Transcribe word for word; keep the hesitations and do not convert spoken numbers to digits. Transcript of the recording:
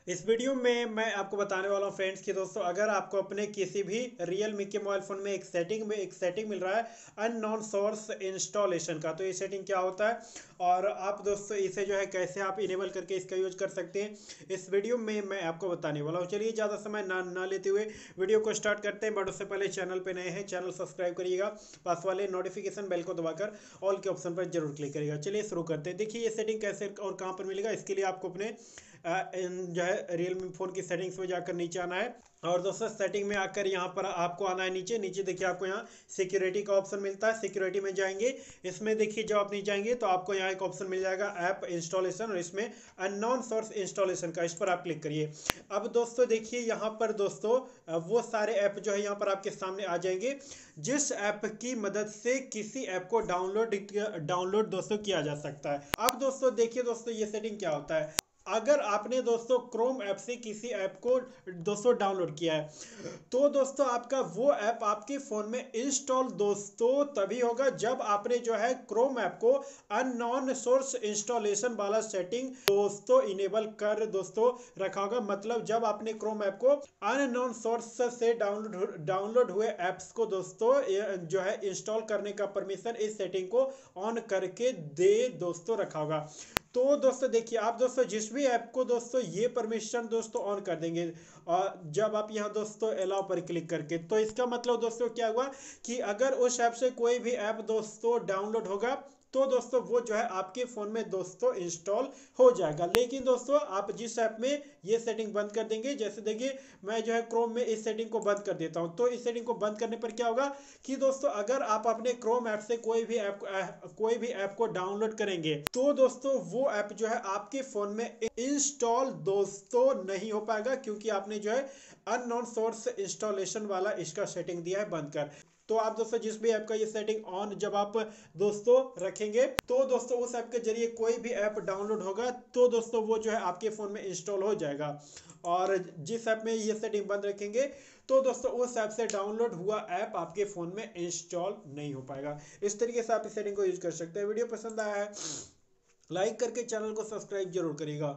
इस वीडियो में मैं आपको बताने वाला हूँ फ्रेंड्स कि दोस्तों अगर आपको अपने किसी भी Realme के मोबाइल फ़ोन में एक सेटिंग में एक सेटिंग मिल रहा है अननोन सोर्स इंस्टॉलेशन का, तो ये सेटिंग क्या होता है और आप दोस्तों इसे जो है कैसे आप इनेबल करके इसका यूज कर सकते हैं, इस वीडियो में मैं आपको बताने वाला हूँ। चलिए ज़्यादा समय ना ना लेते हुए वीडियो को स्टार्ट करते हैं। बट उससे पहले चैनल पर नए हैं, चैनल सब्सक्राइब करिएगा, पास वाले नोटिफिकेशन बेल को दबाकर ऑल के ऑप्शन पर जरूर क्लिक करिएगा। चलिए शुरू करते हैं। देखिए ये सेटिंग कैसे और कहाँ पर मिलेगा, इसके लिए आपको अपने जो है रियलमी फ़ोन की सेटिंग्स में जाकर नीचे आना है और दोस्तों सेटिंग में आकर यहाँ पर आपको आना है नीचे। नीचे देखिए आपको यहाँ सिक्योरिटी का ऑप्शन मिलता है, सिक्योरिटी में जाएंगे। इसमें देखिए जब आप नीचे जाएंगे तो आपको यहाँ एक ऑप्शन मिल जाएगा ऐप इंस्टॉलेशन, और इसमें अननोन सोर्स इंस्टॉलेशन का, इस पर आप क्लिक करिए। अब दोस्तों देखिए यहाँ पर दोस्तों वो सारे ऐप जो है यहाँ पर आपके सामने आ जाएंगे जिस ऐप की मदद से किसी ऐप को डाउनलोड डाउनलोड दोस्तों किया जा सकता है। अब दोस्तों देखिए दोस्तों ये सेटिंग क्या होता है। अगर आपने दोस्तों क्रोम ऐप से किसी ऐप को दोस्तों डाउनलोड किया है तो दोस्तों आपका वो ऐप आपके फ़ोन में इंस्टॉल दोस्तों तभी होगा जब आपने जो है क्रोम ऐप को अननोन सोर्स इंस्टॉलेशन वाला सेटिंग दोस्तों इनेबल कर दोस्तों रखा होगा। मतलब जब आपने क्रोम ऐप को अननोन सोर्स से डाउनलोड डाउनलोड हुए ऐप्स को दोस्तों जो है इंस्टॉल करने का परमिशन इस सेटिंग को ऑन करके दे दोस्तों रखा होगा। तो दोस्तों देखिए आप दोस्तों जिस भी ऐप को दोस्तों ये परमिशन दोस्तों ऑन कर देंगे और जब आप यहाँ दोस्तों अलाउ पर क्लिक करके, तो इसका मतलब दोस्तों क्या हुआ कि अगर उस ऐप से कोई भी ऐप दोस्तों डाउनलोड होगा तो दोस्तों वो जो है आपके फ़ोन में दोस्तों इंस्टॉल हो जाएगा। लेकिन दोस्तों आप जिस ऐप में ये सेटिंग बंद कर देंगे, जैसे देखिए मैं जो है क्रोम में इस सेटिंग को बंद कर देता हूं, तो इस सेटिंग को बंद करने पर क्या होगा कि दोस्तों अगर आप अपने क्रोम ऐप से कोई भी ऐप कोई भी ऐप को डाउनलोड करेंगे तो दोस्तों वो ऐप जो है आपके फ़ोन में इंस्टॉल दोस्तों नहीं हो पाएगा, क्योंकि आपने जो है अननोन सोर्स इंस्टॉलेशन वाला इसका सेटिंग दिया है बंद कर। तो आप दोस्तों जिस भी ऐप का ये सेटिंग ऑन जब आप दोस्तों रखेंगे तो दोस्तों उस ऐप के जरिए कोई भी ऐप डाउनलोड होगा तो दोस्तों वो जो है आपके फ़ोन में इंस्टॉल हो जाएगा। और जिस ऐप में ये सेटिंग बंद रखेंगे तो दोस्तों उस ऐप से डाउनलोड हुआ ऐप आपके फ़ोन में इंस्टॉल नहीं हो पाएगा। इस तरीके से आप इस सेटिंग को यूज कर सकते हैं। वीडियो पसंद आया है लाइक करके चैनल को सब्सक्राइब जरूर करिएगा।